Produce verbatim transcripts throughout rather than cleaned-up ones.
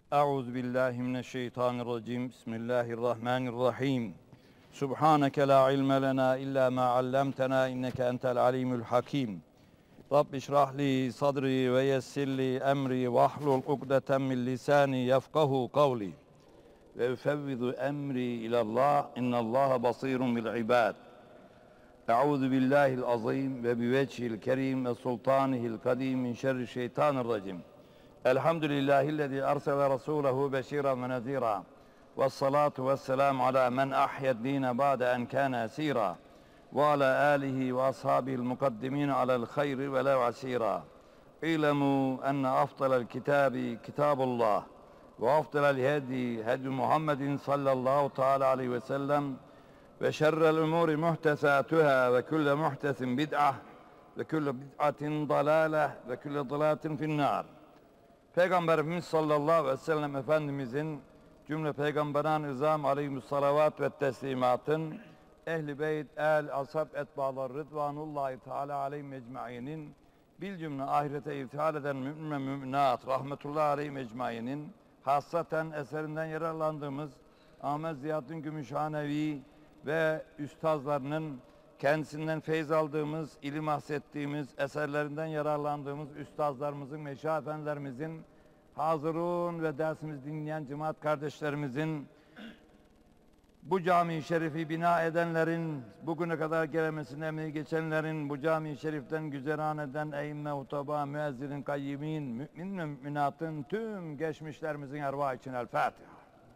Euzu billahi mineşşeytanirracim. Bismillahirrahmanirrahim. Subhaneke la ilme lena illa ma allamtena inneke entel alimul hakim. Rabbi şrah li sadri ve yessirli emri ve ahlul ukdeten min lisani yefkahu kavli. Ve üfevvidu emri ilallah innallaha basirun bil ibad. Euzu billahil azim ve bi vecihil kerim ve sultanihil kadim min şerri şeytanirracim. Elhamdülillahillezî arsele rasûlehu beşîran ve nezîrâ. Vessalâtu vesselâmu alâ men ahyed dîne ba'de en kâne esîrâ. Ve alâ âlihi ve ashâbihil mukaddimîne alel hayri ve lev asîrâ. İlemû enne afdalel kitâbi kitâbullah. Ve afdalel hedi hedi Muhammedin sallallahu teâlâ aleyhi ve sellem. Ve şerrel umûri muhtesâtuhâ ve külle muhtesin bid'ah. Ve külle bid'atin dalâleh ve külle dalâtin finnâr. Peygamberimiz sallallahu aleyhi ve sellem Efendimizin cümle peygamberan izam aleyhissalavat ve teslimatın ehli beyt, el, ashab, etbağlar, rıdvanullahi teala aleyhim ecmainin bil cümle ahirete irtihal eden mümin ve müminat rahmetullahi aleyhim ecmainin hassaten eserinden yararlandığımız Ahmet Ziyaddin Gümüşhanevi ve üstazlarının kendisinden feyz aldığımız, ilim ahsettiğimiz, eserlerinden yararlandığımız üstazlarımızın, meşah efendilerimizin, hazırun ve dersimizi dinleyen cemaat kardeşlerimizin, bu cami-i şerifi bina edenlerin, bugüne kadar gelemesine emeği geçenlerin, bu cami-i şeriften güzeran eden eyyime, hutaba, müezzirin, kayyimin, mümin ve müminatın tüm geçmişlerimizin ervah için El Fatiha.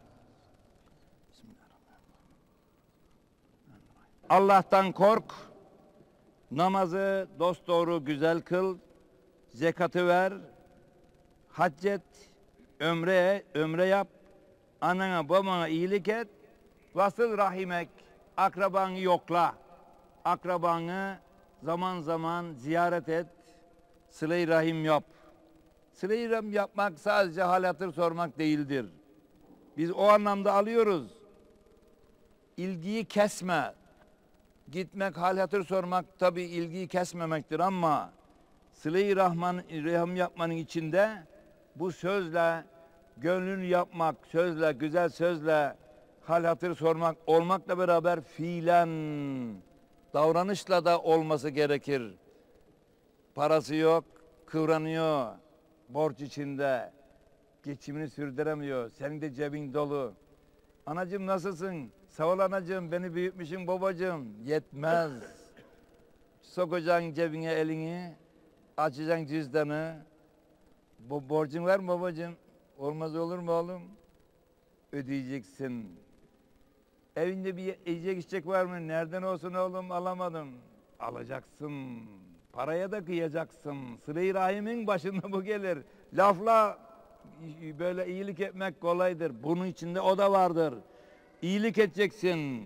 Allah'tan kork, namazı dosdoğru güzel kıl, zekatı ver, hac et, ömre, ömre yap, anana babana iyilik et, vasıl rahimek, akrabanı yokla, akrabanı zaman zaman ziyaret et, sıla-i rahim yap. Sıla-i rahim yapmak sadece hal hatır sormak değildir. Biz o anlamda alıyoruz. İlgiyi kesme. Gitmek, hal hatır sormak tabi ilgiyi kesmemektir ama sıla-i rahman, rahim yapmanın içinde bu sözle, gönlünü yapmak, sözle, güzel sözle hal hatır sormak olmakla beraber fiilen, davranışla da olması gerekir. Parası yok, kıvranıyor, borç içinde, geçimini sürdüremiyor, senin de cebin dolu. Anacığım nasılsın? Sağ ol anacığım, beni büyütmüşsün babacığım. Yetmez. Sokacaksın cebine elini, açacaksın cüzdanı. Bu borcun var mı babacığım? Olmaz olur mu oğlum? Ödeyeceksin. Evinde bir yiyecek içecek var mı? Nereden olsun oğlum? Alamadım. Alacaksın. Paraya da kıyacaksın. Sıla-i rahimin başında bu gelir. Lafla böyle iyilik etmek kolaydır. Bunun içinde o da vardır. İyilik edeceksin.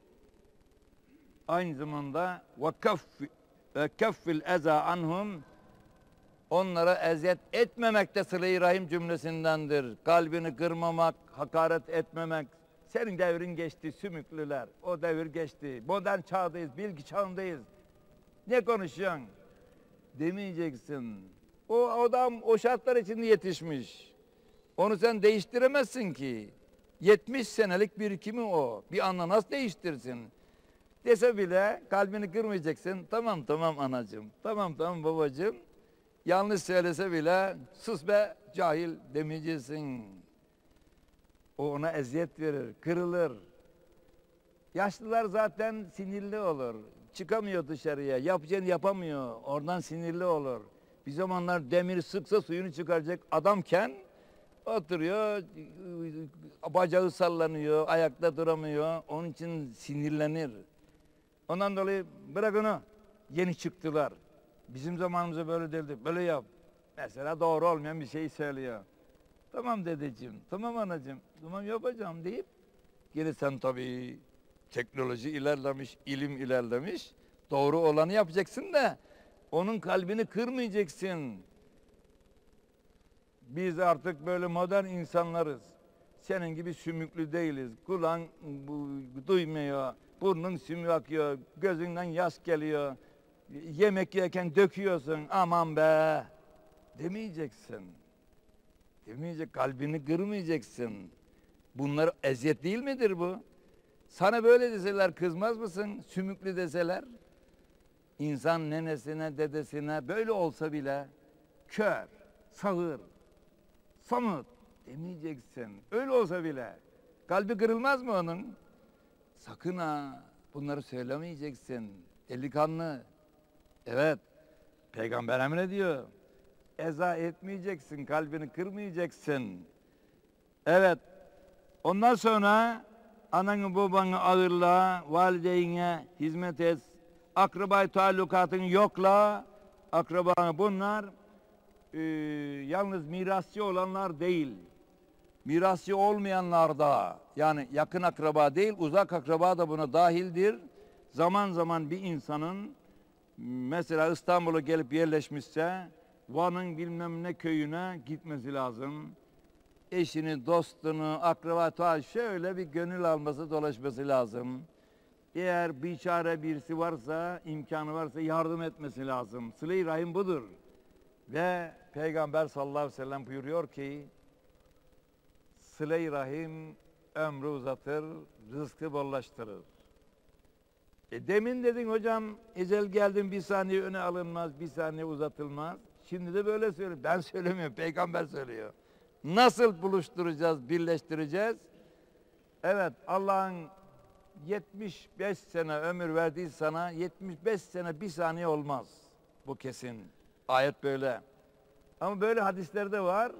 Aynı zamanda ve keffil eza anhum, onlara eziyet etmemek de sıla-i rahim cümlesindendir. Kalbini kırmamak, hakaret etmemek. Senin devrin geçti sümüklüler. O devir geçti. Modern çağdayız, bilgi çağındayız. Ne konuşuyorsun? Demeyeceksin. O adam o şartlar içinde yetişmiş. Onu sen değiştiremezsin ki. yetmiş senelik birikimi o. Bir anda nasıl değiştirsin? Dese bile kalbini kırmayacaksın. Tamam tamam anacığım. Tamam tamam babacığım. Yanlış söylese bile sus be cahil demeyeceksin. O ona eziyet verir, kırılır. Yaşlılar zaten sinirli olur. Çıkamıyor dışarıya. Yapacağını yapamıyor. Oradan sinirli olur. Bir zamanlar demir sıksa suyunu çıkaracak adamken oturuyor, bacağı sallanıyor, ayakta duramıyor. Onun için sinirlenir. Ondan dolayı bırak onu. Yeni çıktılar. Bizim zamanımızda böyle değildi. Böyle yap. Mesela doğru olmayan bir şeyi söylüyor. Tamam dedeciğim, tamam anacığım, tamam yapacağım deyip geri sen tabii teknoloji ilerlemiş, ilim ilerlemiş. Doğru olanı yapacaksın da onun kalbini kırmayacaksın. Biz artık böyle modern insanlarız. Senin gibi sümüklü değiliz. Kulağın bu, duymuyor, burnun sümük akıyor, gözünden yaş geliyor. Yemek yerken döküyorsun, aman be demeyeceksin. Demeyecek, kalbini kırmayacaksın. Bunlar eziyet değil midir bu? Sana böyle deseler kızmaz mısın? Sümüklü deseler. İnsan nenesine, dedesine böyle olsa bile kör, sağır, samut demeyeceksin. Öyle olsa bile. Kalbi kırılmaz mı onun? Sakın ha, bunları söylemeyeceksin. Delikanlı. Evet, Peygamber emrediyor. Eza etmeyeceksin, kalbini kırmayacaksın. Evet, ondan sonra ananı babanı ağırla, valideyine hizmet et, akrabayı taallukatını yokla, akrabanı bunlar e, yalnız mirasçı olanlar değil, mirasçı olmayanlar da, yani yakın akraba değil, uzak akraba da buna dahildir. Zaman zaman bir insanın mesela İstanbul'a gelip yerleşmişse Van'ın bilmem ne köyüne gitmesi lazım. Eşini, dostunu, akraba şöyle bir gönül alması, dolaşması lazım. Eğer biçare birisi varsa, imkanı varsa yardım etmesi lazım. Sıla-i Rahim budur. Ve Peygamber sallallahu aleyhi ve sellem buyuruyor ki, Sıla-i Rahim ömrü uzatır, rızkı bollaştırır. E demin dedin hocam, ecel geldim bir saniye öne alınmaz, bir saniye uzatılmaz. Şimdi de böyle söylüyor. Ben söylemiyorum, Peygamber söylüyor. Nasıl buluşturacağız, birleştireceğiz? Evet, Allah'ın yetmiş beş sene ömür verdiği sana, yetmiş beş sene bir saniye olmaz. Bu kesin. Ayet böyle. Ama böyle hadislerde var.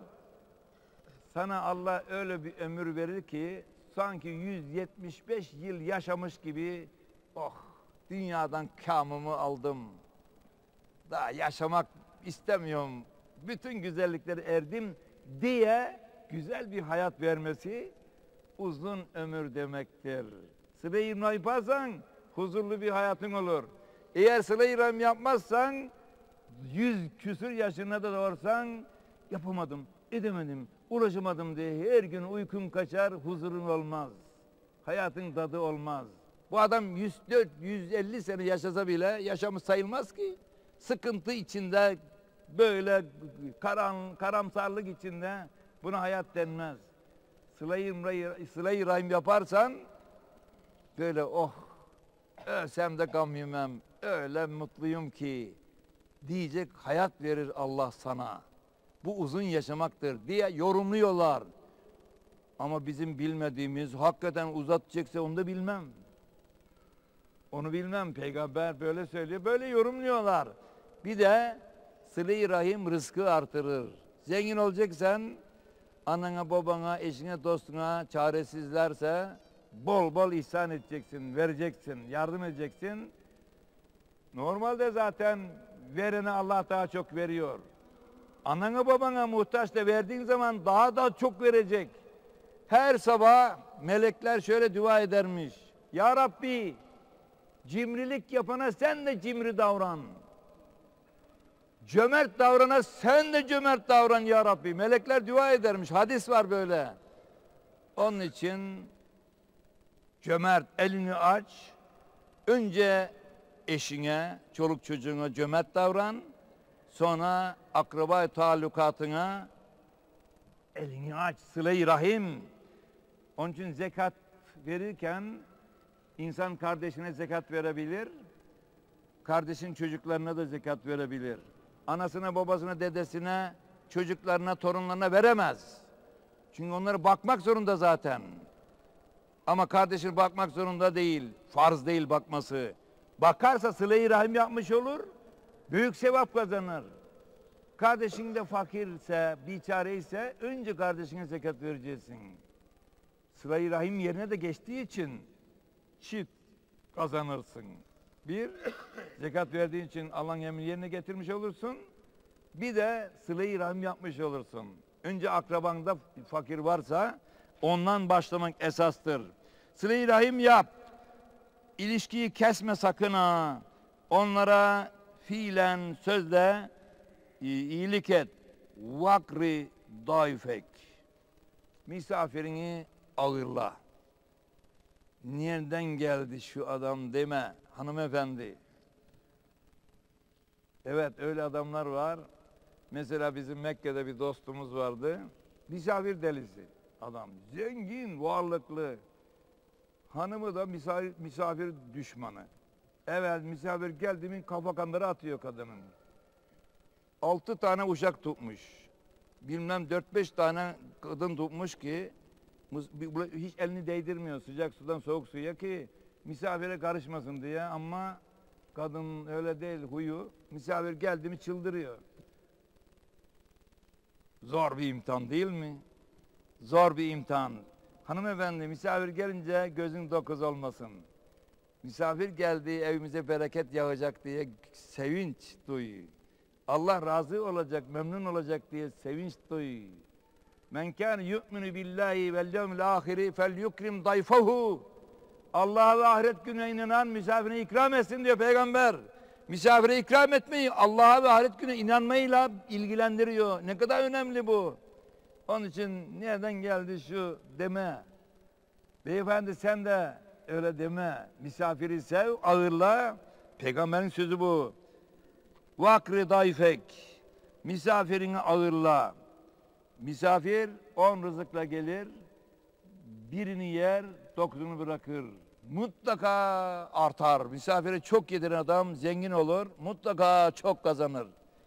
Sana Allah öyle bir ömür verir ki, sanki yüz yetmiş beş yıl yaşamış gibi, oh, dünyadan kamımı aldım. Daha yaşamak istemiyorum. Bütün güzellikleri erdim diye güzel bir hayat vermesi uzun ömür demektir. Sıla-i Rahim yaparsan huzurlu bir hayatın olur. Eğer Sıla-i Rahim yapmazsan yüz küsür yaşına da doğursan yapamadım, edemedim, ulaşamadım diye her gün uykun kaçar, huzurun olmaz. Hayatın tadı olmaz. Bu adam yüz dört yüz elli sene yaşasa bile yaşamış sayılmaz ki. Sıkıntı içinde, böyle karan, karamsarlık içinde buna hayat denmez. Sıla-i Sıla-i Rahim yaparsan böyle oh, ölsem de gam yemem, öyle mutluyum ki diyecek hayat verir Allah sana. Bu uzun yaşamaktır diye yorumluyorlar. Ama bizim bilmediğimiz, hakikaten uzatacaksa onu da bilmem. Onu bilmem, Peygamber böyle söylüyor, böyle yorumluyorlar. Bir de Sıla-i Rahim rızkı artırır. Zengin olacaksan anana, babana, eşine, dostuna çaresizlerse bol bol ihsan edeceksin, vereceksin, yardım edeceksin. Normalde zaten verene Allah daha çok veriyor. Anana babana muhtaç da verdiğin zaman daha da çok verecek. Her sabah melekler şöyle dua edermiş. Ya Rabbi, cimrilik yapana sen de cimri davran. Cömert davrana sen de cömert davran ya Rabbi. Melekler dua edermiş. Hadis var böyle. Onun için cömert, elini aç. Önce eşine, çoluk çocuğuna cömert davran. Sonra akraba taallukatına elini aç. Sıla-i Rahim. Onun için zekat verirken insan kardeşine zekat verebilir. Kardeşin çocuklarına da zekat verebilir. Anasına, babasına, dedesine, çocuklarına, torunlarına veremez. Çünkü onlara bakmak zorunda zaten. Ama kardeşine bakmak zorunda değil. Farz değil bakması. Bakarsa Sıla-i Rahim yapmış olur. Büyük sevap kazanır. Kardeşin de fakirse, biçareyse önce kardeşine zekat vereceksin. Sıla-i Rahim yerine de geçtiği için çift kazanırsın. Bir, zekat verdiğin için Allah'ın emrini yerine getirmiş olursun. Bir de Sıla-i Rahim yapmış olursun. Önce akrabanda fakir varsa ondan başlamak esastır. Sıla-i Rahim yap. İlişkiyi kesme sakın ha. Onlara fiilen, sözle iyilik et. Vakri daifek. Misafirini ağırla. Nereden geldi şu adam deme hanımefendi. Evet, öyle adamlar var. Mesela bizim Mekke'de bir dostumuz vardı. Misafir delisi adam. Zengin, varlıklı. Hanımı da misafir, misafir düşmanı. Evet, misafir geldi mi kafa kanları atıyor kadının. Altı tane uşak tutmuş. Bilmem dört beş tane kadın tutmuş ki hiç elini değdirmiyor sıcak sudan soğuk suya ki misafire karışmasın diye, ama kadın öyle değil huyu. Misafir geldi mi çıldırıyor. Zor bir imtihan değil mi? Zor bir imtihan. Hanımefendi, misafir gelince gözün dokuz olmasın. Misafir geldi, evimize bereket yağacak diye sevinç duy. Allah razı olacak, memnun olacak diye sevinç duy. Men kâne yu'minu billahi vel yevmil âhiri fel yukrim dayfahu. Allah'a ve ahiret gününe inanan misafirine ikram etsin diyor Peygamber. Misafire ikram etmeyi Allah'a ve ahiret gününe inanmayla ilgilendiriyor. Ne kadar önemli bu. Onun için nereden geldi şu deme. Beyefendi sen de öyle deme. Misafiri sev, ağırla. Peygamberin sözü bu. Vakri dayfek. Misafirini ağırla. Misafir on rızıkla gelir. Birini yer, dokuzunu bırakır. Mutlaka artar. Misafire çok yediren adam zengin olur. Mutlaka çok kazanır.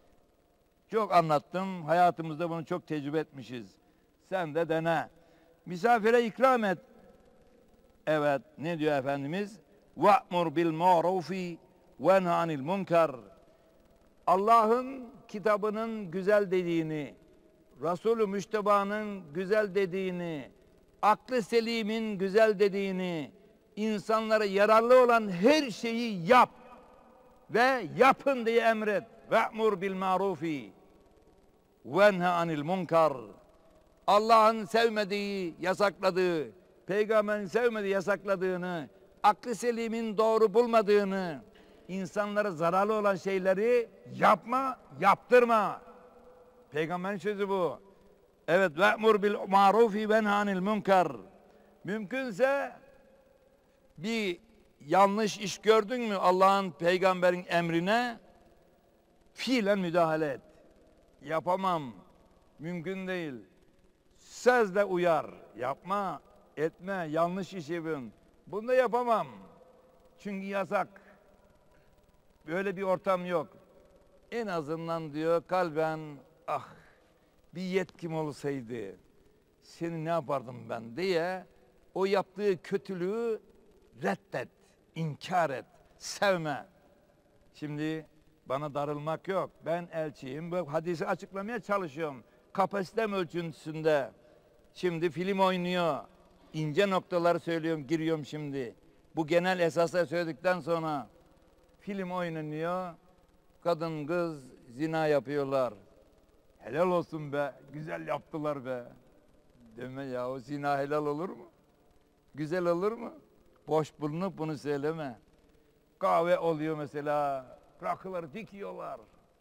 Çok anlattım. Hayatımızda bunu çok tecrübe etmişiz. Sen de dene. Misafire ikram et. Evet, ne diyor Efendimiz? وَأْمُرْ بِالْمَعْرُوفِ وَنْهَ عَنِ الْمُنْكَرِ. Allah'ın kitabının güzel dediğini, Resulü Müşteba'nın güzel dediğini, aklı selimin güzel dediğini, insanlara yararlı olan her şeyi yap ve yapın diye emret. وَأْمُرْ بِالْمَعْرُوفِ وَنْهَ عَنِ الْمُنْكَرِ. Allah'ın sevmediği, yasakladığı, Peygamberin sevmediği, yasakladığını, aklı selimin doğru bulmadığını, insanlara zararlı olan şeyleri yapma, yaptırma. Peygamberin sözü bu. Evet, ve'mur bil ma'rufi ve nhanil munkar. Mümkünse bir yanlış iş gördün mü Allah'ın, peygamberin emrine fiilen müdahale et. Yapamam, mümkün değil. Sözle uyar, yapma, etme, yanlış iş yapın. Bunu da yapamam. Çünkü yasak. Böyle bir ortam yok. En azından diyor kalben, ah bir yetkim olsaydı seni ne yapardım ben diye o yaptığı kötülüğü reddet, inkar et, sevme. Şimdi bana darılmak yok. Ben elçiyim. Bu hadisi açıklamaya çalışıyorum. Kapasitem ölçüsünde. Şimdi film oynuyor. İnce noktaları söylüyorum, giriyorum şimdi. Bu genel esasları söyledikten sonra film oynanıyor. Kadın kız zina yapıyorlar. Helal olsun be. Güzel yaptılar be. Deme ya, o zina helal olur mu? Güzel olur mu? Boş bulunup bunu söyleme. Kahve oluyor mesela. Rakıları dikiyorlar.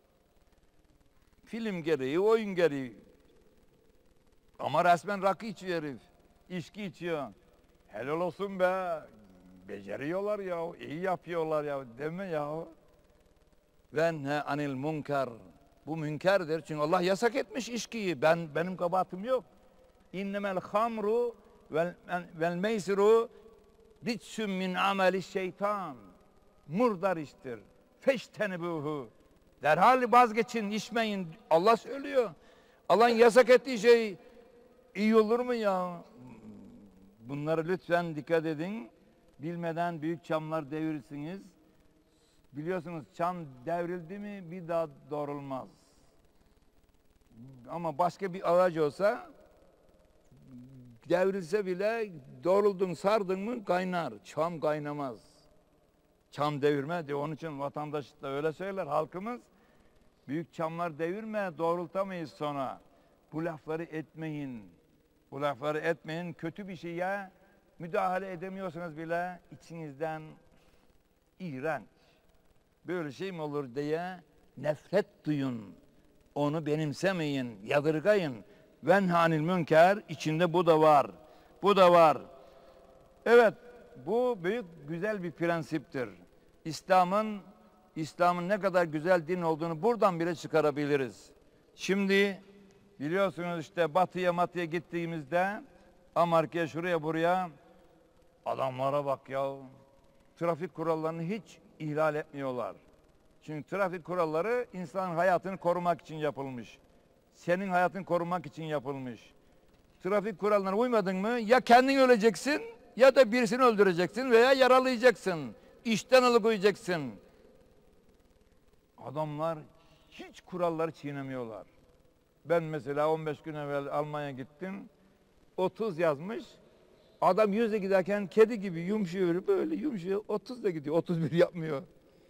Film gereği, oyun gereği. Ama resmen rakı içiyor herif. İçki içiyor. Helal olsun be. Beceriyorlar ya. İyi yapıyorlar ya. Deme ya. Ve ne anil munkar. Bu münkerdir. Çünkü Allah yasak etmiş içkiyi. Ben benim kabahatim yok. İnnemel hamru vel, vel meysiru ritsün min ameli şeytan. Murdar iştir. Feştenibuhu. Derhal vazgeçin, içmeyin. Allah söylüyor. Allah'ın yasak ettiği şey iyi olur mu ya? Bunları lütfen dikkat edin. Bilmeden büyük çamlar devirirsiniz. Biliyorsunuz çam devrildi mi bir daha doğrulmaz. Ama başka bir ağaç olsa devrilse bile doğruldun, sardın mı kaynar. Çam kaynamaz. Çam devirme diyor. Onun için vatandaş da öyle söyler halkımız. Büyük çamlar devirme, doğrultamayız sonra. Bu lafları etmeyin. Bu lafları etmeyin. Kötü bir şeye müdahale edemiyorsanız bile içinizden iğrenç. Böyle şey mi olur diye nefret duyun. Onu benimsemeyin, yadırgayın. Venhanil münker, içinde bu da var. Bu da var. Evet, bu büyük güzel bir prensiptir. İslam'ın İslam'ın ne kadar güzel din olduğunu buradan bile çıkarabiliriz. Şimdi Biliyorsunuz işte batıya matıya gittiğimizde Amerika'ya şuraya buraya adamlara bak ya. Trafik kurallarını hiç ihlal etmiyorlar. Çünkü trafik kuralları insanın hayatını korumak için yapılmış. Senin hayatını korumak için yapılmış. Trafik kurallarına uymadın mı ya kendin öleceksin ya da birisini öldüreceksin veya yaralayacaksın. İşten alıkoyacaksın. Adamlar hiç kuralları çiğnemiyorlar. Ben mesela on beş gün evvel Almanya'ya gittim. otuz yazmış. Adam yüze giderken kedi gibi yumuşuyor, böyle yumuşuyor. otuz da gidiyor. otuz bir yapmıyor.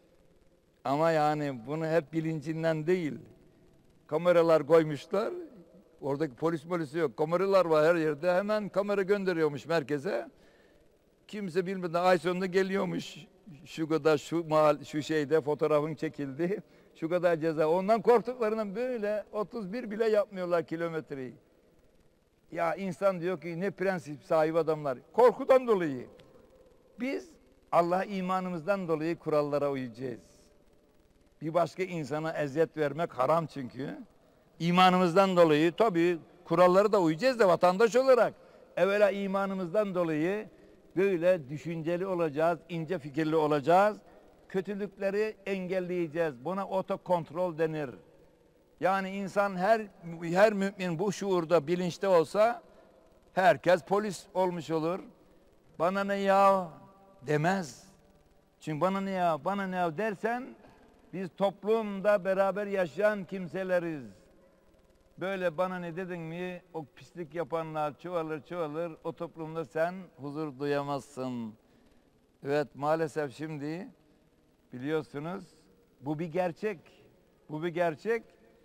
Ama yani bunu hep bilincinden değil. Kameralar koymuşlar. Oradaki polis polisi yok. Kameralar var her yerde. Hemen kamera gönderiyormuş merkeze. Kimse bilmeden ay sonunda geliyormuş. Şu kadar şu mahal, şu şeyde fotoğrafın çekildi. Şu kadar ceza. Ondan korktuklarından böyle otuz bir bile yapmıyorlar kilometreyi. Ya insan diyor ki ne prensip sahibi adamlar. Korkudan dolayı. Biz Allah imanımızdan dolayı kurallara uyacağız. Bir başka insana eziyet vermek haram çünkü. İmanımızdan dolayı tabii kurallara da uyacağız da vatandaş olarak. Evvela imanımızdan dolayı böyle düşünceli olacağız, ince fikirli olacağız. Kötülükleri engelleyeceğiz. Buna otokontrol denir. Yani insan her her mümin bu şuurda, bilinçte olsa herkes polis olmuş olur. Bana ne ya demez. Çünkü bana ne ya, bana ne ya dersen biz toplumda beraber yaşayan kimseleriz. Böyle bana ne dedin mi o pislik yapanlar çoğalır çoğalır, o toplumda sen huzur duyamazsın. Evet, maalesef şimdi biliyorsunuz bu bir gerçek. Bu bir gerçek.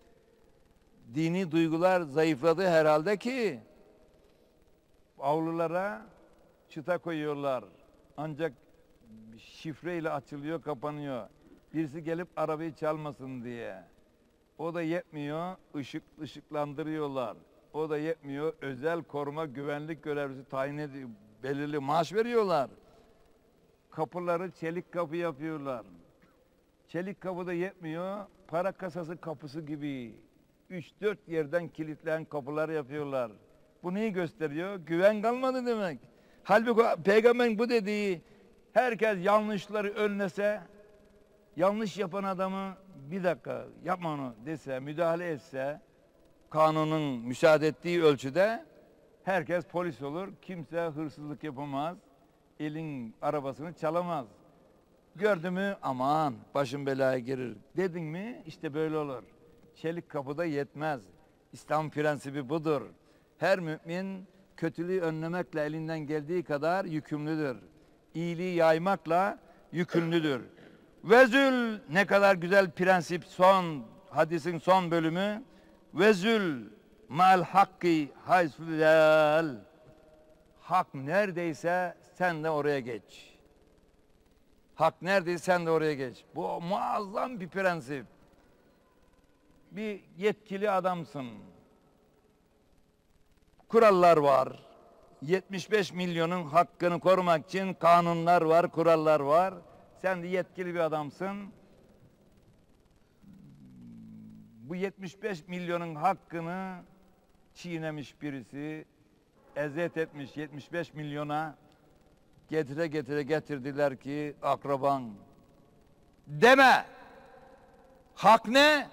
Dini duygular zayıfladı herhalde ki avlulara çıta koyuyorlar. Ancak şifreyle açılıyor, kapanıyor. Birisi gelip arabayı çalmasın diye. O da yetmiyor, ışık ışıklandırıyorlar. O da yetmiyor, özel koruma güvenlik görevlisi tayin ediyor. Belirli maaş veriyorlar. Kapıları çelik kapı yapıyorlar. Çelik kapı da yetmiyor, para kasası kapısı gibi üç dört yerden kilitleyen kapılar yapıyorlar. Bu neyi gösteriyor? Güven kalmadı demek. Halbuki Peygamber'in bu dediği, herkes yanlışları önlese, yanlış yapan adamı bir dakika yapma onu dese, müdahale etse, kanunun müsaade ettiği ölçüde herkes polis olur. Kimse hırsızlık yapamaz. Elin arabasını çalamaz. Gördü mü aman başın belaya girer. Dedin mi işte böyle olur. Çelik kapıda yetmez. İslam prensibi budur. Her mümin kötülüğü önlemekle elinden geldiği kadar yükümlüdür. İyiliği yaymakla yükümlüdür. Vezül, ne kadar güzel prensip, son hadisin son bölümü. Vezül mal hakki haysul. Hak neredeyse sen de oraya geç. Hak neredeyse sen de oraya geç. Bu muazzam bir prensip. Bir yetkili adamsın. Kurallar var. yetmiş beş milyonun hakkını korumak için kanunlar var, kurallar var. Sen de yetkili bir adamsın. Bu yetmiş beş milyonun hakkını çiğnemiş birisi, eziyet etmiş yetmiş beş milyona, getire getire getirdiler ki akraban. Deme! Hak ne?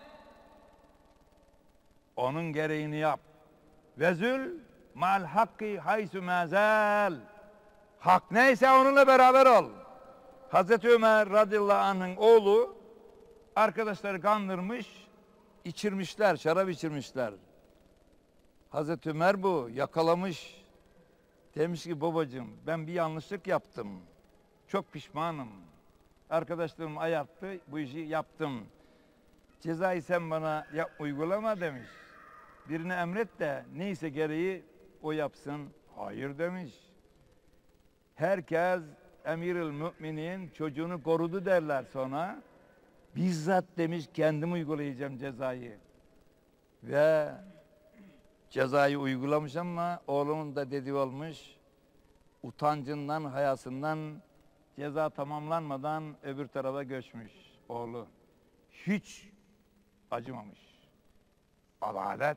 Onun gereğini yap. Vezül mal hakki haysu mezel. Hak neyse onunla beraber ol. Hazreti Ömer radıyallahu anh'ın oğlu arkadaşları kandırmış, içirmişler, şarap içirmişler. Hazreti Ömer bu yakalamış. Demiş ki babacığım ben bir yanlışlık yaptım. Çok pişmanım. Arkadaşlarım ayarttı, bu işi yaptım. Cezayı sen bana yap, uygulama demiş. Birine emret de neyse gereği o yapsın. Hayır demiş. Herkes emirül müminin çocuğunu korudu derler sonra. Bizzat demiş kendim uygulayacağım cezayı. Ve cezayı uygulamış ama oğlunun da dediği olmuş. Utancından, hayasından ceza tamamlanmadan öbür tarafa göçmüş oğlu. Hiç acımamış. Adalet,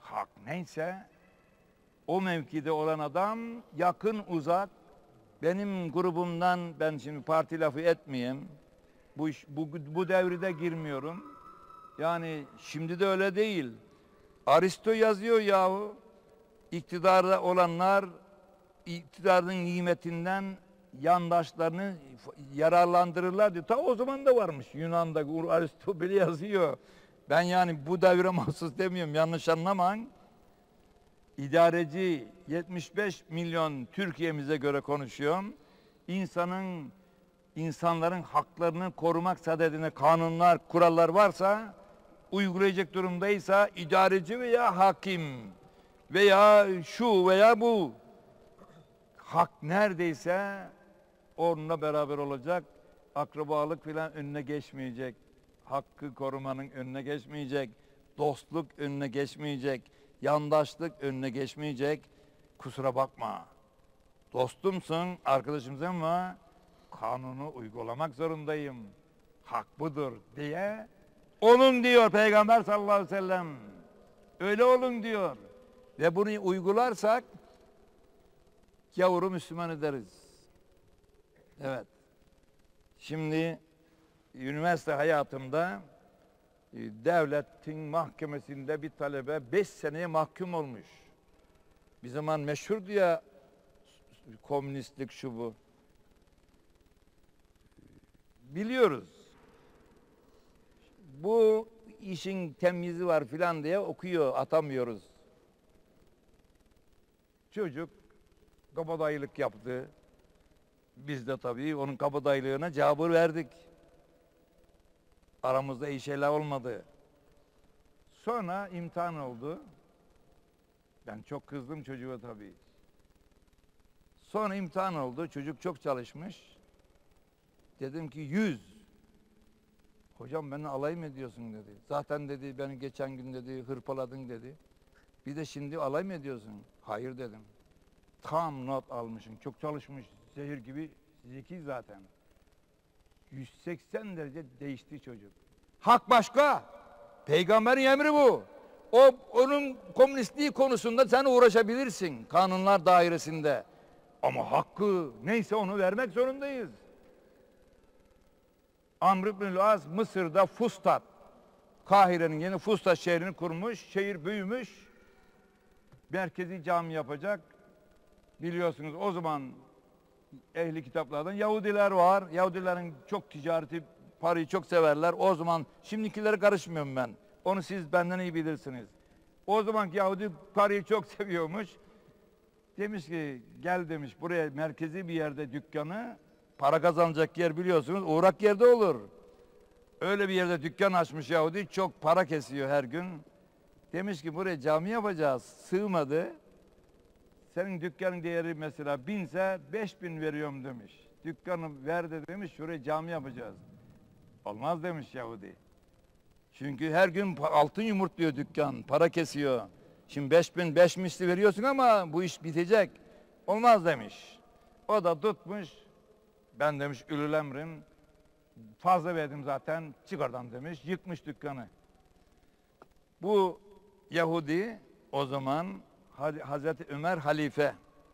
hak neyse o mevkide olan adam yakın uzak benim grubumdan, ben şimdi parti lafı etmeyeyim. Bu iş, bu, bu devrede girmiyorum. Yani şimdi de öyle değil. Aristo yazıyor yahu. İktidarda olanlar iktidarın nimetinden yandaşlarını yararlandırırlar diyor. Ta o zaman da varmış Yunan'da, Aristo bile yazıyor. Ben yani bu devre mahsus demiyorum, yanlış anlamayın. İdareci yetmiş beş milyon Türkiye'mize göre konuşuyorum. İnsanın, insanların haklarını korumak sadedine kanunlar, kurallar varsa, uygulayacak durumdaysa idareci veya hakim veya şu veya bu hak neredeyse onunla beraber olacak. Akrabalık filan önüne geçmeyecek. Hakkı korumanın önüne geçmeyecek. Dostluk önüne geçmeyecek. Yandaşlık önüne geçmeyecek. Kusura bakma. Dostumsun, arkadaşımsın ama kanunu uygulamak zorundayım. Hak budur diye olun diyor Peygamber sallallahu aleyhi ve sellem. Öyle olun diyor. Ve bunu uygularsak yavru Müslüman ederiz. Evet. Şimdi üniversite hayatımda devletin mahkemesinde bir talebe beş seneye mahkum olmuş. Bir zaman meşhurdu ya komünistlik şu bu. Biliyoruz. Bu işin temyizi var filan diye okuyor, atamıyoruz. Çocuk kabadayılık yaptı. Biz de tabii onun kabadaylığına cevabı verdik. Aramızda iyi şeyler olmadı. Sonra imtihan oldu. Ben çok kızdım çocuğa tabii. Sonra imtihan oldu. Çocuk çok çalışmış. Dedim ki yüz. Hocam beni alay mı ediyorsun dedi. Zaten dedi beni geçen gün dedi hırpaladın dedi. Bir de şimdi alay mı ediyorsun? Hayır dedim. Tam not almışım. Çok çalışmış. Zehir gibi zeki zaten. yüz seksen derece değişti çocuk. Hak başka. Peygamberin emri bu. O onun komünistliği konusunda sen uğraşabilirsin kanunlar dairesinde. Ama hakkı neyse onu vermek zorundayız. Amr ibn As Mısır'da Fustat, Kahire'nin yeni Fustat şehrini kurmuş. Şehir büyümüş. Merkezi cami yapacak. Biliyorsunuz o zaman ehli kitaplardan Yahudiler var. Yahudilerin çok ticareti, parayı çok severler. O zaman şimdikilere karışmıyorum ben. Onu siz benden iyi bilirsiniz. O zamanki Yahudi parayı çok seviyormuş. Demiş ki gel demiş buraya merkezi bir yerde dükkanı, para kazanacak yer biliyorsunuz uğrak yerde olur. Öyle bir yerde dükkan açmış Yahudi, çok para kesiyor her gün. Demiş ki buraya cami yapacağız, sığmadı. Senin dükkanın değeri mesela binse beş bin veriyorum demiş. Dükkanı ver de demiş şuraya cami yapacağız. Olmaz demiş Yahudi. Çünkü her gün altın yumurtluyor dükkan, para kesiyor. Şimdi beş bin beş misli veriyorsun ama bu iş bitecek. Olmaz demiş. O da tutmuş. Ben demiş ülül emrim. Fazla verdim zaten. Çık oradan demiş. Yıkmış dükkanı. Bu Yahudi o zaman Hazreti Ömer halife.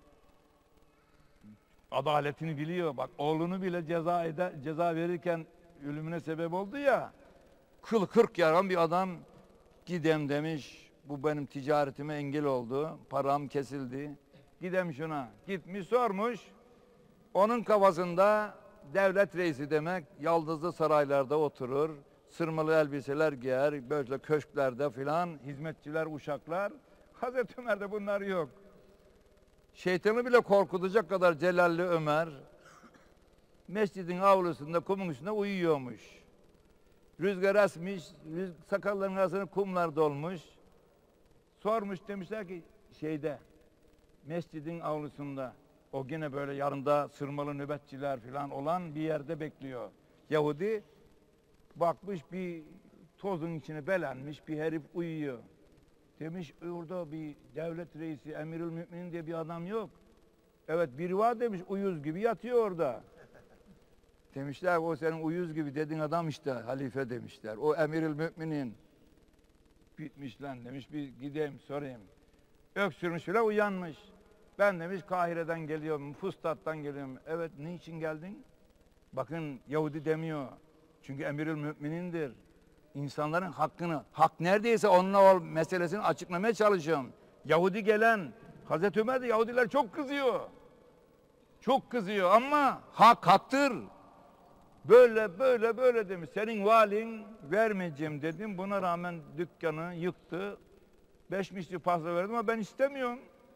Adaletini biliyor. Bak oğlunu bile ceza eder, ceza verirken ölümüne sebep oldu ya. Kıl kırk yaran bir adam gidem demiş. Bu benim ticaretime engel oldu. Param kesildi. Gidem şuna. Gitmiş sormuş. Onun kafasında devlet reisi demek yaldızlı saraylarda oturur. Sırmalı elbiseler giyer. Böyle köşklerde filan hizmetçiler, uşaklar. Hazreti Ömer'de bunlar yok. Şeytanı bile korkutacak kadar celalli Ömer mescidin avlusunda kumun üstünde uyuyormuş. Rüzgar esmiş, rüz sakallarının arasına kumlar dolmuş. Sormuş demişler ki şeyde mescidin avlusunda o gene böyle yanında sırmalı nöbetçiler falan olan bir yerde bekliyor. Yahudi bakmış bir tozun içine belenmiş bir herif uyuyor. Demiş orada bir devlet reisi Emirül Müminin diye bir adam yok. Evet biri var demiş uyuz gibi yatıyor orada. Demişler o senin uyuz gibi dediğin adam işte halife demişler. O Emirül Müminin. bitmiş lan demiş, bir gideyim sorayım. Öksürmüş bile uyanmış. Ben demiş Kahire'den geliyorum, Fustat'tan geliyorum. Evet, ne için geldin? Bakın Yahudi demiyor. Çünkü emirül müminindir. İnsanların hakkını, hak neredeyse onunla o meselesini açıklamaya çalışıyorum. Yahudi gelen, Hazreti Ömer de Yahudiler çok kızıyor. Çok kızıyor ama hak haktır. Böyle böyle böyle demiş. Senin valin vermeyeceğim dedim. Buna rağmen dükkanı yıktı. Beş misli fazla verdim ama ben istemiyorum.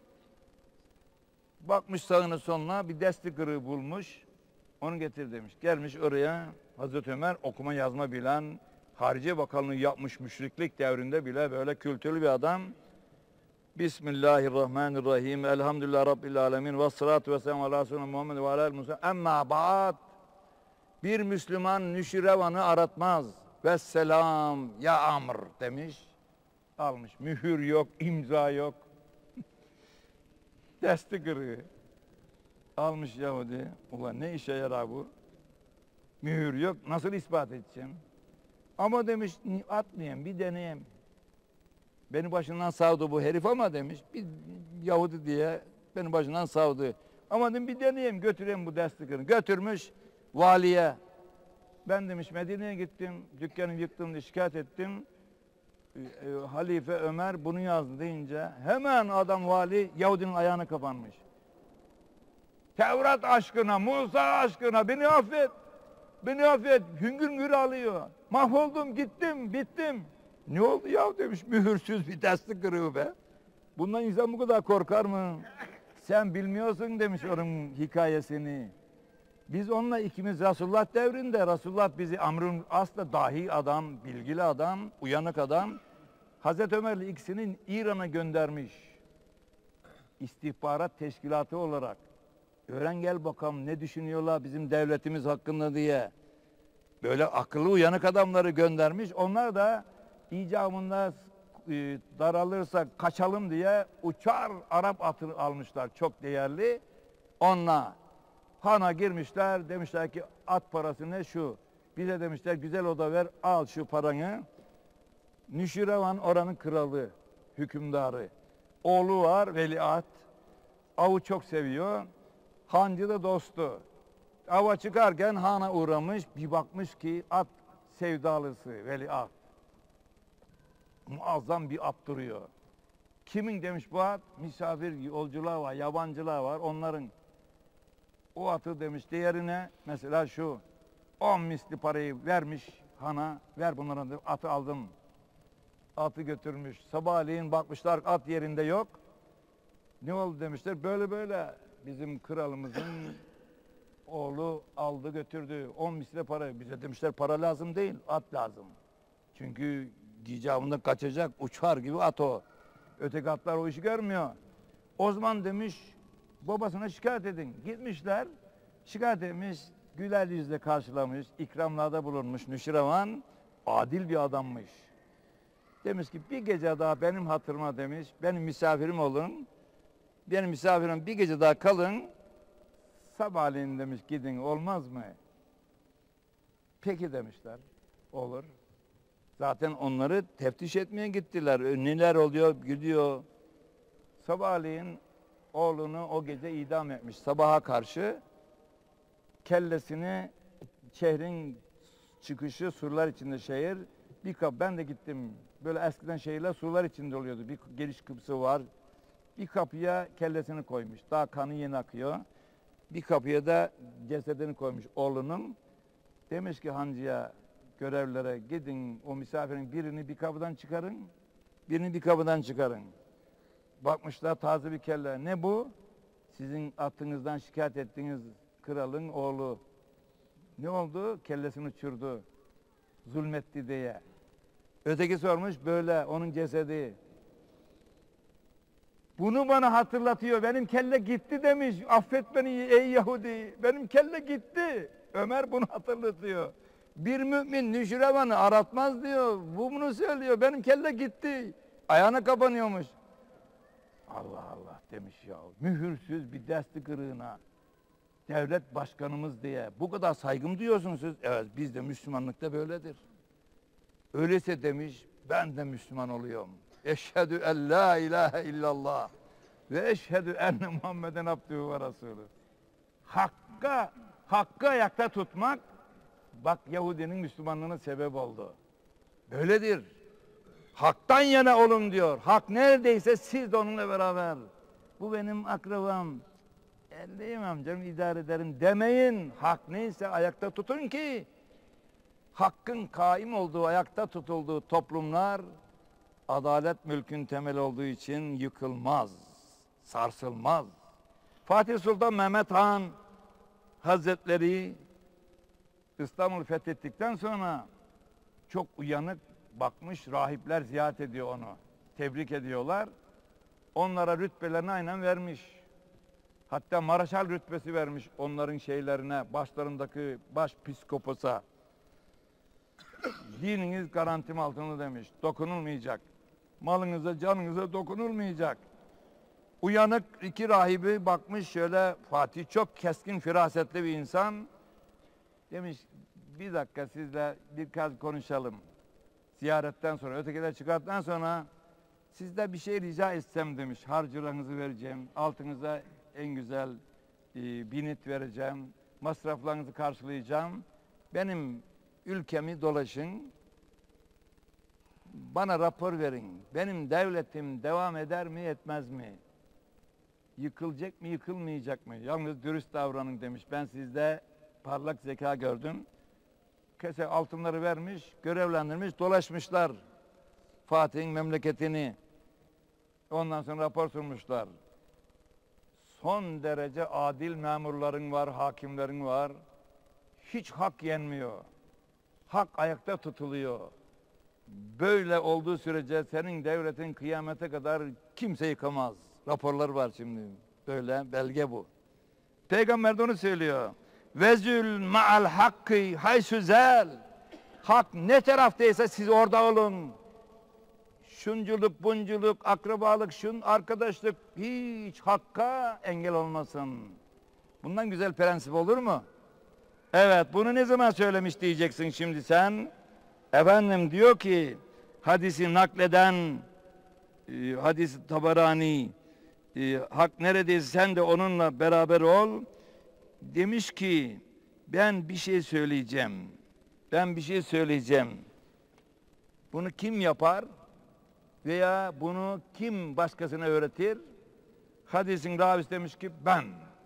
Bakmış sağına soluna bir desti kırığı bulmuş. Onu getir demiş. Gelmiş oraya Hazreti Ömer okuma yazma bilen, Hariciye Bakanlığı yapmış müşriklik devrinde bile böyle kültürlü bir adam. Bismillahirrahmanirrahim. Elhamdülillah Rabbil alemin. Ve salatu ve selamu ala Resulü Muhammed ve aleyhi Musa. Emma ba'd. Bir Müslüman nüşirevanı aratmaz. Vesselam ya amr demiş. Almış. Mühür yok, imza yok. Desti kırığı. Almış Yahudi. Ulan ne işe yarar bu? Mühür yok. Nasıl ispat edeceğim? Ama demiş atmayayım, bir deneyeyim. Beni başından savdu bu herif ama demiş. Bir Yahudi diye beni başından savdu. Ama dedim bir deneyeyim, götüreyim bu desti kırığı. Götürmüş valiye. Ben demiş Medine'ye gittim. Dükkanı yıktım diye şikayet ettim. E, Halife Ömer bunu yazdı deyince hemen adam vali Yahudinin ayağına kapanmış. Tevrat aşkına, Musa aşkına beni affet. Beni affet. Hüngür hüngür ağlıyor. Mahvoldum, gittim, bittim. Ne oldu ya demiş, mühürsüz bir desti kırığı be. Bundan insan bu kadar korkar mı? Sen bilmiyorsun demiş onun hikayesini. Biz onunla ikimiz Resulullah devrinde, Resulullah bizi Amr'ın asla dahi adam, bilgili adam, uyanık adam. Hazreti Ömer'le ikisinin İran'a göndermiş. İstihbarat teşkilatı olarak. Öğren gel bakalım ne düşünüyorlar bizim devletimiz hakkında diye. Böyle akıllı uyanık adamları göndermiş. Onlar da icabında e, daralırsak kaçalım diye uçar Arap atı almışlar. Çok değerli. Onunla hana girmişler. Demişler ki at parası ne şu. Bize demişler güzel oda ver, al şu paranı. Nüşirevan oranın kralı, hükümdarı. Oğlu var veliaht. Avı çok seviyor. Hancı da dostu. Ava çıkarken hana uğramış. Bir bakmış ki at sevdalısı veliaht. Muazzam bir at duruyor. Kimin demiş bu at? Misafir yolcular var, yabancılar var. Onların o atı demiş değerine mesela şu on misli parayı vermiş hana. Ver bunlara demiş, atı aldım. Atı götürmüş. Sabahleyin bakmışlar at yerinde yok. Ne oldu demişler. Böyle böyle bizim kralımızın oğlu aldı götürdü. On misli para. Bize demişler para lazım değil, at lazım. Çünkü icabında kaçacak uçar gibi at o. Öteki atlar o işi görmüyor. O zaman demiş babasına şikayet edin. Gitmişler şikayet etmiş. Güler yüzle karşılamış. İkramlarda bulunmuş Nüşirevan. Adil bir adammış. Demiş ki bir gece daha benim hatırıma demiş. Benim misafirim olun. Benim misafirim bir gece daha kalın. Sabahleyin demiş gidin olmaz mı? Peki demişler. Olur. Zaten onları teftiş etmeye gittiler. Neler oluyor gidiyor. Sabahleyin oğlunu o gece idam etmiş. Sabaha karşı kellesini şehrin çıkışı surlar içinde şehir. Bir kap ben de gittim. Böyle eskiden şehirler surlar içinde oluyordu. Bir giriş kapısı var. Bir kapıya kellesini koymuş. Daha kanı yeni akıyor. Bir kapıya da cesedini koymuş oğlunun. Demiş ki hancıya, görevlilere gidin o misafirin birini bir kapıdan çıkarın. Birini bir kapıdan çıkarın. Bakmışlar taze bir kelle. Ne bu? Sizin atınızdan şikayet ettiğiniz kralın oğlu. Ne oldu? Kellesini uçurdu. Zulmetti diye. Öteki sormuş böyle onun cesedi. Bunu bana hatırlatıyor. Benim kelle gitti demiş. Affet beni ey Yahudi. Benim kelle gitti. Ömer bunu hatırlatıyor. Bir mümin nüşirevanı aratmaz diyor. Bu bunu söylüyor. Benim kelle gitti. Ayağına kapanıyormuş. Allah Allah demiş ya. Mühürsüz bir desti kırığına. Devlet başkanımız diye. Bu kadar saygım duyuyorsunuz siz. Evet bizde Müslümanlıkta böyledir. Öyleyse demiş Ben de Müslüman oluyorum. Eşhedü en la ilahe illallah ve eşhedü enne Muhammeden abdühü ve resulü. Hakka, hakkı ayakta tutmak, bak Yahudinin Müslümanlığına sebep oldu. Böyledir. Hak'tan yana olun diyor. Hak neredeyse siz de onunla beraber. Bu benim akrabam. Elleyemem canım, idare ederim demeyin. Hak neyse ayakta tutun ki hakkın kaim olduğu, ayakta tutulduğu toplumlar adalet mülkün temeli olduğu için yıkılmaz, sarsılmaz. Fatih Sultan Mehmet Han Hazretleri İstanbul'u fethettikten sonra çok uyanık bakmış, rahipler ziyaret ediyor onu. Tebrik ediyorlar. Onlara rütbelerini aynen vermiş. Hatta Maraşal rütbesi vermiş onların şeylerine, başlarındaki başpiskoposa. Dininiz garantim altında demiş. Dokunulmayacak. Malınıza, canınıza dokunulmayacak. Uyanık iki rahibi bakmış şöyle, Fatih çok keskin, firasetli bir insan. Demiş, bir dakika sizle birkaç konuşalım. Ziyaretten sonra, ötekiler çıkarttıktan sonra sizde bir şey rica etsem demiş. Harcırağınızı vereceğim, altınıza en güzel e, binit vereceğim, masraflarınızı karşılayacağım. Benim ülkemi dolaşın, bana rapor verin. Benim devletim devam eder mi, etmez mi? Yıkılacak mı, yıkılmayacak mı? Yalnız dürüst davranın demiş. Ben sizde parlak zeka gördüm. Kese altınları vermiş, görevlendirmiş, dolaşmışlar Fatih'in memleketini. Ondan sonra rapor sunmuşlar. Son derece adil memurların var, hakimlerin var. Hiç hak yenmiyor. Hak ayakta tutuluyor. Böyle olduğu sürece senin devletin kıyamete kadar kimse yıkamaz. Raporlar var şimdi. Böyle belge bu. Peygamber de onu söylüyor. Vezül ma'al hakkı haysuzel. Hak ne taraftaysa siz orada olun. Şunculuk, bunculuk, akrabalık, şun, arkadaşlık hiç hakka engel olmasın. Bundan güzel prensip olur mu? Evet, bunu ne zaman söylemiş diyeceksin şimdi sen. Efendim diyor ki, hadisi nakleden, e, hadis-i Tabarani, e, hak neredeyse sen de onunla beraber ol. Demiş ki, ben bir şey söyleyeceğim. Ben bir şey söyleyeceğim. Bunu kim yapar? Veya bunu kim başkasına öğretir? Hadisin ravisi demiş ki ben.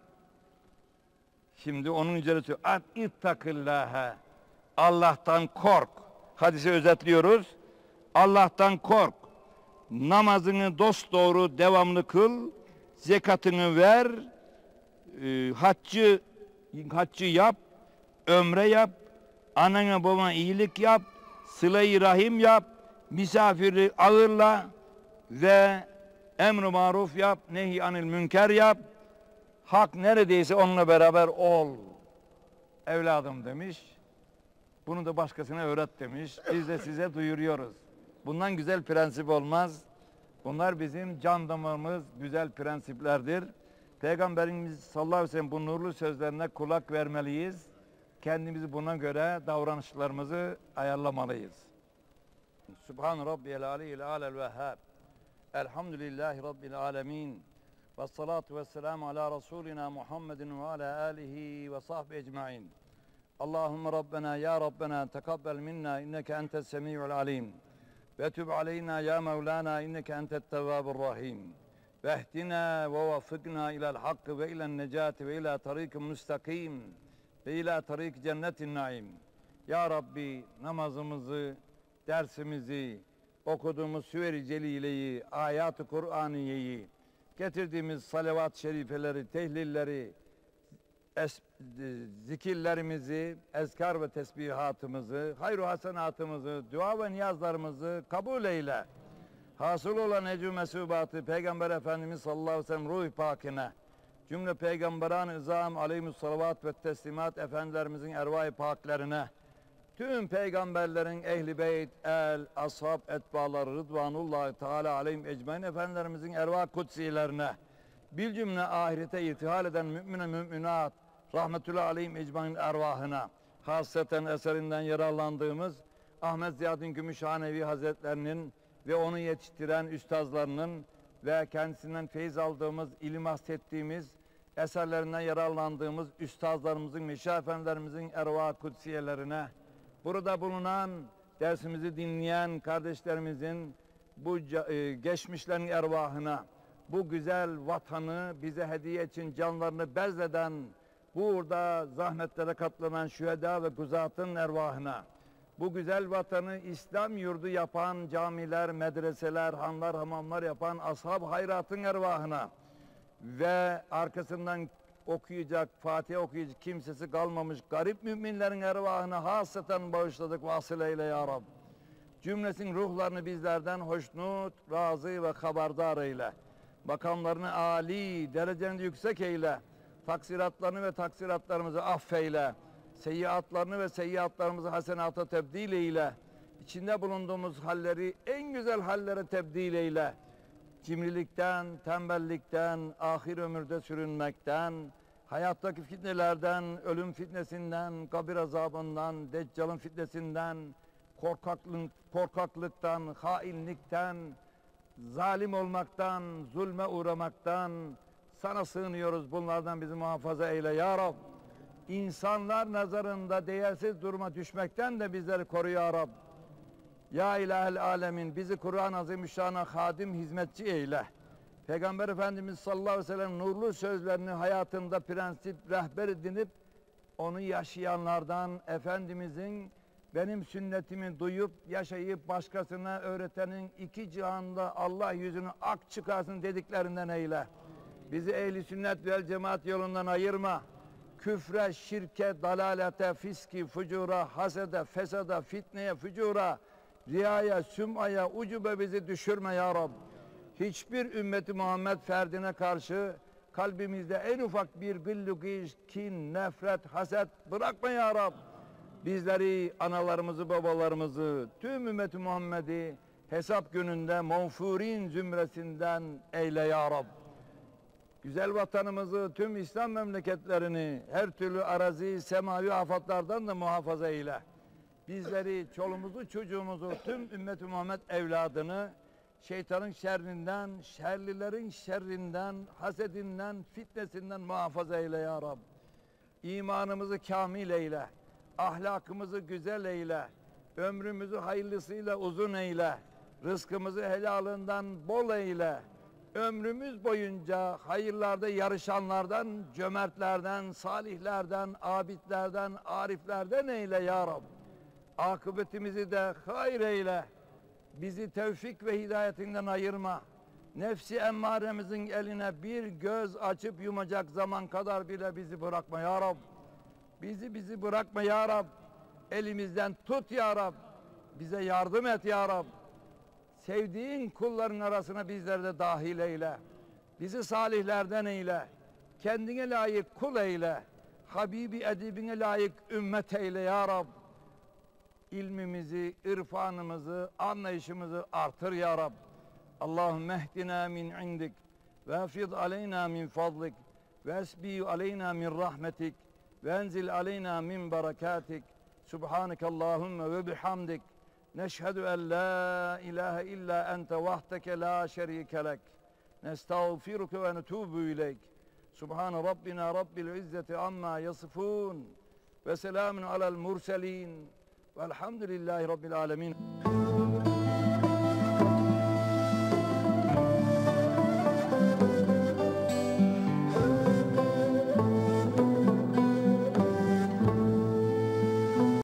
Şimdi onun üzerine söylüyor. At ittakillâhe. Allah'tan kork. Hadisi özetliyoruz. Allah'tan kork. Namazını dosdoğru devamlı kıl. Zekatını ver. E, haccı haccı yap. Ömre yap. Anana babana iyilik yap. Sıla-i rahim yap. Misafiri ağırla ve emr-i maruf yap, nehy anil münker yap. Hak neredeyse onunla beraber ol. Evladım demiş. Bunu da başkasına öğret demiş. Biz de size duyuruyoruz. Bundan güzel prensip olmaz. Bunlar bizim can damarımız, güzel prensiplerdir. Peygamberimiz sallallahu aleyhi ve sellem bu nurlu sözlerine kulak vermeliyiz. Kendimizi buna göre davranışlarımızı ayarlamalıyız. Subhan rabbiyel aliyyil alel vehhab. Elhamdülillahi rabbil alemin. Ve salatu ve selamu ala Resulina Muhammedin ve ala alihi ve sahbihi ecmain. Allahümme Rabbena ya Rabbena tekabbel minna inneke entes semi'ul alim. Ve tüb aleyna ya Mevlana inneke entet tevvabur rahim. Ve ehdina ve vaffıkna ilal hakkı ve ilen necati ve ila tarikim müstakim ve ila tarik cennetin naim. Ya Rabbi namazımızı, dersimizi, okuduğumuz Süver-i Celile'yi, ayat-ı Kur'aniye'yi, getirdiğimiz salavat-ı şerifeleri, tehlilleri, es, zikirlerimizi, ezkar ve tesbihatımızı, hayru hasenatımızı, dua ve niyazlarımızı kabul eyle. Hasıl olan ecü mesubatı Peygamber Efendimiz sallallahu aleyhi ve sellem ruh-i pakine, cümle peygamberan-ı izam aleyhissalavat ve teslimat efendilerimizin ervah-i paklerine, tüm peygamberlerin ehli beyt, el, ashab, etbaları, rıdvanullahi teala aleyhim ecmain efendilerimizin ervah kutsilerine, bil cümle ahirete irtihal eden mümine müminat, rahmetullahi aleyhim ecmain ervahına, hasreten eserinden yararlandığımız Ahmet Ziyaddin Gümüşhanevi Hazretlerinin ve onu yetiştiren üstazlarının ve kendisinden feyiz aldığımız, ilim hassettiğimiz, eserlerinden yararlandığımız üstazlarımızın, meşayih efendilerimizin ervah kutsiyelerine, burada bulunan, dersimizi dinleyen kardeşlerimizin bu e, geçmişlerin ervahına, bu güzel vatanı bize hediye için canlarını bezleden, burada zahmetlere katlanan şüheda ve guzatın ervahına, bu güzel vatanı İslam yurdu yapan camiler, medreseler, hanlar, hamamlar yapan ashab hayratın ervahına ve arkasından okuyacak, Fatiha okuyacak kimsesi kalmamış garip müminlerin ervahına hasreten bağışladık, vasıl eyle ya Rab. Cümlesin ruhlarını bizlerden hoşnut, razı ve haberdar eyle. Makamlarını âli, dereceni yüksek eyle. Taksiratlarını ve taksiratlarımızı affeyle. Seyyiatlarını ve seyyiatlarımızı hasenata tebdil eyle. İçinde bulunduğumuz halleri en güzel hallere tebdil eyle. Cimrilikten, tembellikten, ahir ömürde sürünmekten, hayattaki fitnelerden, ölüm fitnesinden, kabir azabından, deccalın fitnesinden, korkaklık, korkaklıktan, hainlikten, zalim olmaktan, zulme uğramaktan sana sığınıyoruz. Bunlardan bizi muhafaza eyle ya Rab. İnsanlar nazarında değersiz duruma düşmekten de bizleri koru ya Rab. Ya ilahel alemin, bizi Kur'an-ı Azimüşşan'a hadim, hizmetçi eyle. Peygamber Efendimiz sallallahu aleyhi ve sellem nurlu sözlerini hayatında prensip, rehber edinip onu yaşayanlardan, Efendimizin benim sünnetimi duyup yaşayıp başkasına öğretenin iki cihanda Allah yüzünü ak çıkarsın dediklerinden eyle. Bizi ehli sünnet vel cemaat yolundan ayırma. Küfre, şirke, dalalete, fiski, fucura, hasede, fesada, fitneye, fücura, riyaya, sümaya, ucube bizi düşürme ya Rab. Hiçbir ümmeti Muhammed ferdine karşı kalbimizde en ufak bir gıllü, kin, nefret, haset bırakma ya Rab. Bizleri, analarımızı, babalarımızı, tüm ümmeti Muhammed'i hesap gününde mağfurin zümresinden eyle ya Rab. Güzel vatanımızı, tüm İslam memleketlerini her türlü arazi, semavi afatlardan da muhafaza eyle. Bizleri, çolumuzu, çocuğumuzu, tüm ümmeti Muhammed evladını şeytanın şerrinden, şerlilerin şerrinden, hasedinden, fitnesinden muhafaza eyle ya Rab. İmanımızı kamil eyle, ahlakımızı güzel eyle, ömrümüzü hayırlısıyla uzun eyle, rızkımızı helalından bol eyle. Ömrümüz boyunca hayırlarda yarışanlardan, cömertlerden, salihlerden, abidlerden, ariflerden eyle ya Rab. Akıbetimizi de hayır eyle. Bizi tevfik ve hidayetinden ayırma. Nefsi emmaremizin eline bir göz açıp yumacak zaman kadar bile bizi bırakma ya Rab. Bizi bizi bırakma ya Rab. Elimizden tut ya Rab. Bize yardım et ya Rab. Sevdiğin kulların arasına bizleri de dahil eyle. Bizi salihlerden eyle. Kendine layık kul eyle. Habibi edibine layık ümmet eyle ya Rab. İlmimizi, irfanımızı, anlayışımızı artır ya Rab. Allahümme ehdina min indik ve hafid aleyna min fadlik ve esbi aleyna min rahmetik ve enzil aleyna min berekatik. Subhaneke Allahümme ve bihamdik. Neşhedü en la ilahe illa ente vahdeke la şerike lek. Nestağfiruke ve netubu ileyk. Subhane Rabbina Rabbil izzeti amma yasifun. Ve selamun alel murselin. Velhamdülillahi Rabbil alemin.